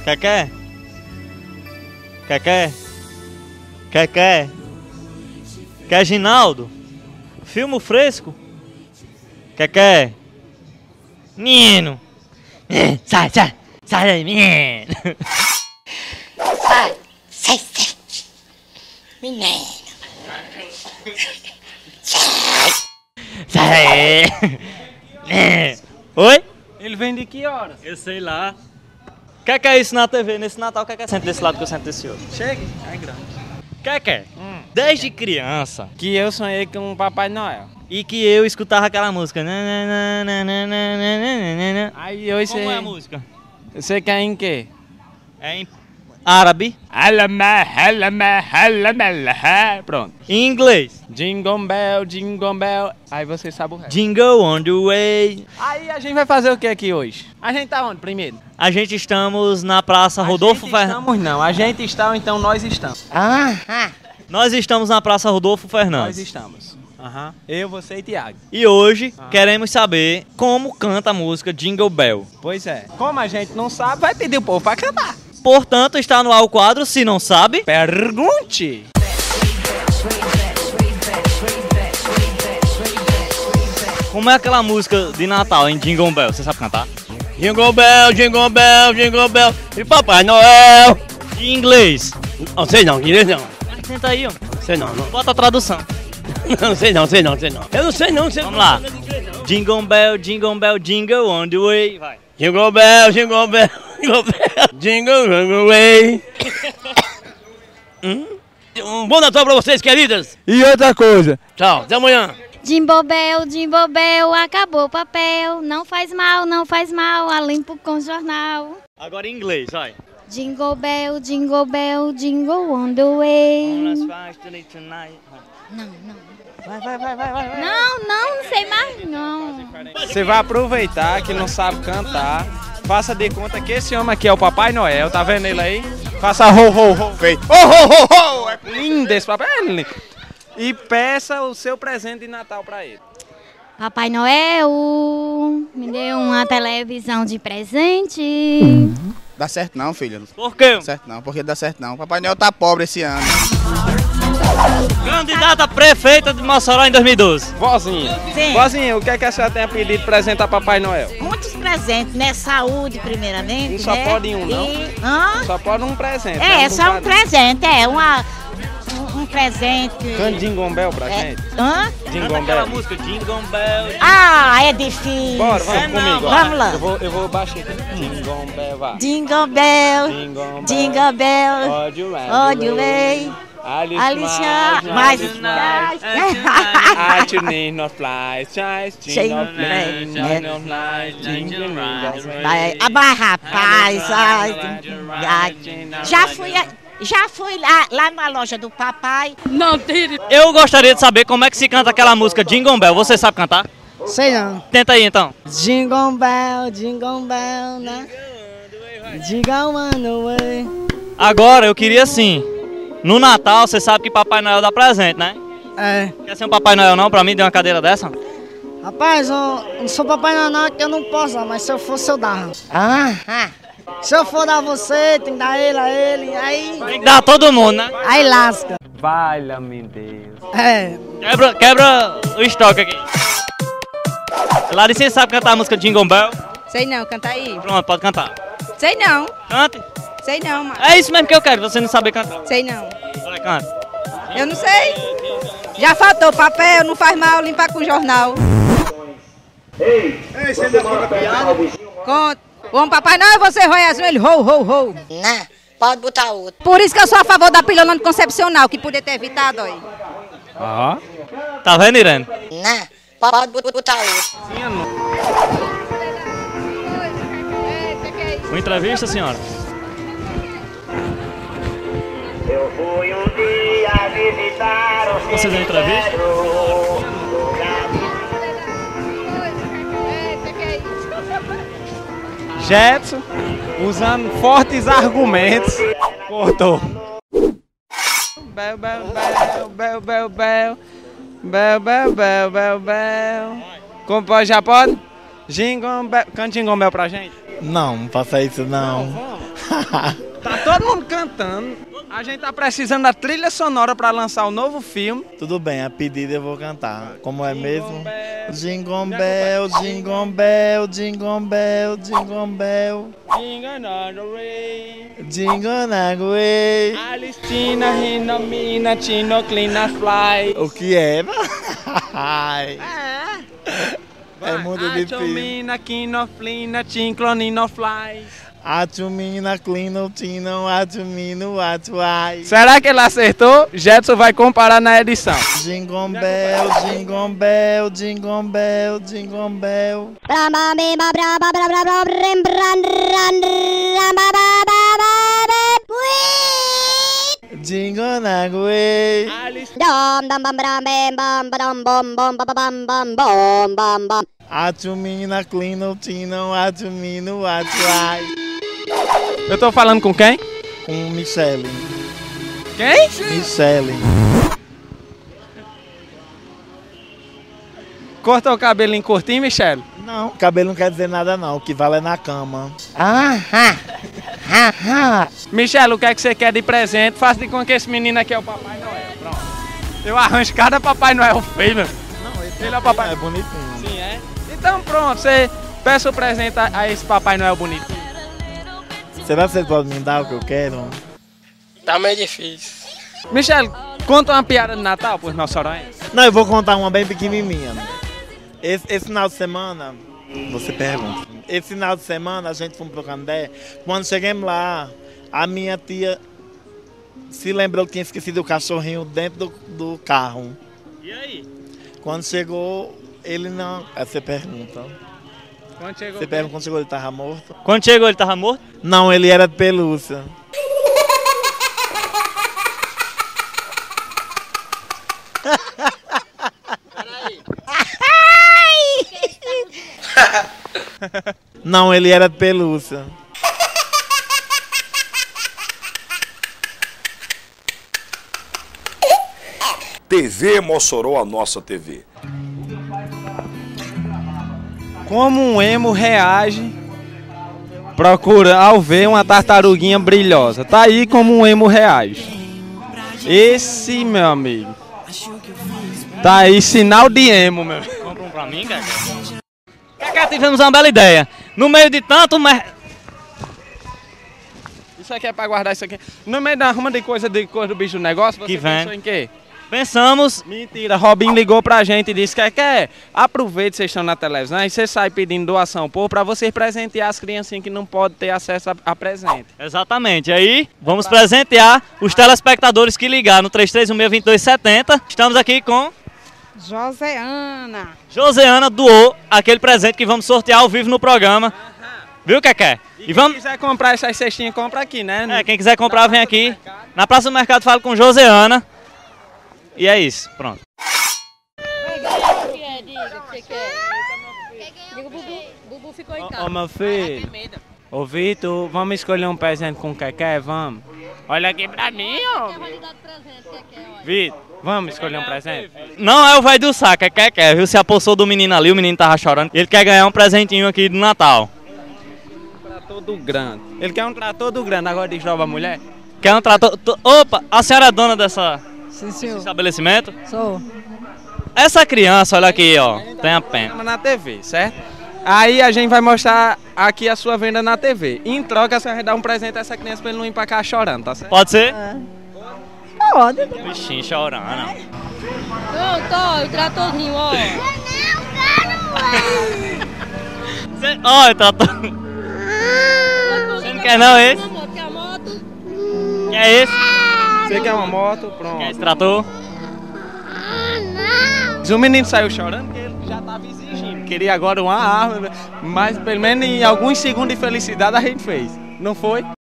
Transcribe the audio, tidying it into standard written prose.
Quer? Quer, Ginaldo? Filme fresco? Quer? Menino! Sai daí, menino! Sai, menino! Sai daí! Oi? Ele vem de que horas? Eu sei lá. Que é isso na TV? Nesse Natal, que é senta desse lado que eu sento desse outro? Chegue. Ai, grande. Que? Desde criança. Que eu sonhei com o Papai Noel. E que eu escutava aquela música. Aí eu sei. Como é a música? Você quer em quê? É em árabe. Pronto. Em inglês. Jingle bell. Aí você sabe o resto. Jingle on the way. Aí a gente vai fazer o que aqui hoje? A gente tá onde primeiro? A gente estamos na Praça Rodolfo Fernandes. Estamos não. A gente está ou então nós estamos? Nós estamos na Praça Rodolfo Nós Fernandes. estamos. Eu, você e Thiago. E hoje queremos saber como canta a música Jingle Bell. Pois é. Como a gente não sabe, vai pedir o povo pra cantar. Portanto, está no ar o quadro, se não sabe... Pergunte! Como é aquela música de Natal em Jingle Bell? Você sabe cantar? Jingle bell, e Papai Noel. Em inglês? Não sei não, inglês não. Tenta aí, ó. Sei não. Bota a tradução. Não sei não. Eu não sei não. Vamos lá. Jingle Bell, jingle on the way. Vai. Jingle bell, jingle way. Um bom Natal pra vocês, queridas. E outra coisa. Tchau, até amanhã. Jingle bell, acabou o papel. Não faz mal, a limpo com jornal. Agora em inglês, vai. Jingle bell, jingle on the way. Não. Não sei mais não. Você vai aproveitar que não sabe cantar. Faça de conta que esse homem aqui é o Papai Noel. Tá vendo ele aí? Faça ho. Feito. Ho. É lindo esse papai. É lindo. E peça o seu presente de Natal pra ele. Papai Noel me deu uma televisão de presente. Dá certo não, filho. Por quê? Dá certo não, porque dá certo não. Papai Noel tá pobre esse ano. Candidata prefeita de Mossoró em 2012. Vozinha. Sim. Vozinha, o que é que a senhora tem a pedir de presente a Papai Noel? Muitos presentes, né? Saúde, primeiramente. Não só né? pode um, não? Hã? Só pode um presente. né? É, Não só um pode- presente, um presente. Cante Jingle Bell pra É. gente. Hã? Jingle Canta aquela Bell. música Jingle Bell. Ah, é difícil. Bora, vamos É não, comigo. ó. vamos lá. Eu vou baixar aqui. Jingle Bell, vai. Jingle Bell, Jingle Bell, All you all the way. Alicia, mais I need not fly, shine not play, shine not fly, jingle Vai, rapaz, já fui lá na loja do papai. Eu gostaria de saber como é que se canta aquela música Jingle Bell. Você sabe cantar? Sei não. Tenta aí então. Jingle bell, né? Jingle on the way. Agora eu queria assim. No Natal você sabe que Papai Noel dá presente, né? É. Quer ser um Papai Noel não pra mim? Dê uma cadeira dessa? Rapaz, eu não sou Papai Noel não, que eu não posso dar, mas se eu fosse eu dava. Se eu for dar você, tem que dar ele a ele, aí... Tem que dar a todo mundo, né? Aí lasca. Valha-me Deus. É. Quebra o estoque aqui. Larissa, você sabe cantar a música Jingle Bell? Sei não, canta aí. Pronto, pode cantar. Sei não, Cante. sei não, mano. É isso mesmo que eu quero, você não saber cantar. Sei não. Vai, canta. Eu não sei. Já faltou papel, não faz mal limpar com jornal. Conta. Bom, Papai Noel, você rói azul, ele ho. Não, pode botar outro. Por isso que eu sou a favor da pílula anticoncepcional, que podia ter evitado aí. Tá vendo, Irene? Não, pode botar outro. Uma entrevista, senhora? Eu fui um dia visitar o Você deu entrevista? Jetson, usando fortes argumentos, cortou. Bel. Como pode, já pode? Jingle Bell. Canta Jingle Bell pra gente. Não faça isso não. Tá todo mundo cantando. A gente tá precisando da trilha sonora pra lançar o novo filme. Tudo bem, a pedida eu vou cantar. Como é mesmo? Jingle bell, jingle bell, jingle bell, jingle bell. Jingle all the way. Alistina, Rinomina, Tino, Clina, Fly. O que é? É muito difícil. Atomina, Quinoflina, Tinclonino, Fly. Atumina, clino, tino, atumino, atuai. Será que ele acertou? Jetson vai comparar na edição. Jingle bell, jingle bell, jingle bell, jingle bell. Jingle all the way. Atumina, clino, tino, atumino, atuai. Eu tô falando com quem? Com Michele. Quem? Michele. Cortou o cabelinho curtinho, Michele? Não, cabelo não quer dizer nada não, o que vale é na cama. Michele, o que é que você quer de presente? Faça de conta que esse menino aqui é o Papai Noel. Pronto. Eu arranjo cada Papai Noel feio, meu. Não, esse ele é o Papai é bonitinho. Sim, é? Então pronto, você peça o presente a esse Papai Noel bonitinho. Será que você pode me dar o que eu quero? Tá meio difícil. Michele, conta uma piada de Natal pros nossos oranhos. Não, eu vou contar uma bem pequenininha. Esse final de semana, você pergunta. Esse final de semana a gente foi pro Candé. Quando chegamos lá, a minha tia se lembrou que tinha esquecido o cachorrinho dentro do carro. E aí? Quando chegou, ele não... Aí você pergunta. Quando chegou, você pergunta quando chegou ele tava morto? Quando chegou ele tava morto? Não, ele era de pelúcia. Não, ele era de pelúcia. TV Mossoró, a nossa TV. Como um emo reage ao ver uma tartaruguinha brilhosa? Tá aí como um emo reage. Esse, meu amigo, tá aí sinal de emo, meu. Compra um pra mim, Cacá? Cacá, tivemos uma bela ideia. No meio de tanto... Isso aqui é pra guardar isso aqui. No meio da ruma de coisa do bicho do negócio, você pensou em quê? Pensamos... Mentira, Robin ligou pra gente e disse que aproveite, vocês estão na televisão, e você sai pedindo doação pra vocês presentear as criancinhas que não podem ter acesso a presente. Exatamente, aí vamos presentear os telespectadores que ligaram no 3316-2270. Estamos aqui com... Joseana. Joseana doou aquele presente que vamos sortear ao vivo no programa. Viu, Cacá? E quem quiser comprar essas cestinhas, compra aqui, né? Quem quiser comprar, vem aqui. Na Praça do Mercado, fala com Joseana. E é isso, pronto. Bubu ficou em casa. Ô, meu filho. Ô, Vitor, vamos escolher um presente com o Keké, vamos? Olha aqui pra mim, ó. Vitor, vamos escolher um presente? Não é o velho do saco, é Keké, viu? Se apossou do menino ali, o menino tava chorando. Ele quer ganhar um presentinho aqui do Natal. Um trator do grande. Ele quer um trator do grande, agora diz nova mulher? Quer um trator... Opa, a senhora é dona desse estabelecimento? Sou. Essa criança, olha aqui, ó, tem a pena. Na TV, certo? Aí a gente vai mostrar aqui a sua venda na TV. Em troca, a senhora vai dar um presente a essa criança pra ele não ir pra cá chorando, tá certo? Pode ser? Pode. Bichinho chorando. Pronto, o tratorzinho, ó. Ó, o trator. Você não quer não esse? Quer esse? Você quer uma moto? Pronto. Quer esse trator? O menino saiu chorando porque ele já estava exigindo. Queria agora uma arma, mas pelo menos em alguns segundos de felicidade a gente fez. Não foi?